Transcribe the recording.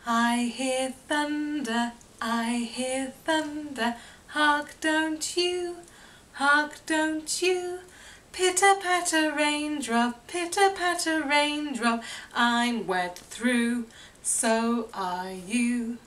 I hear thunder, I hear thunder, hark don't you, hark don't you. Pitter-patter raindrop, pitter-patter raindrop, I'm wet through, so are you.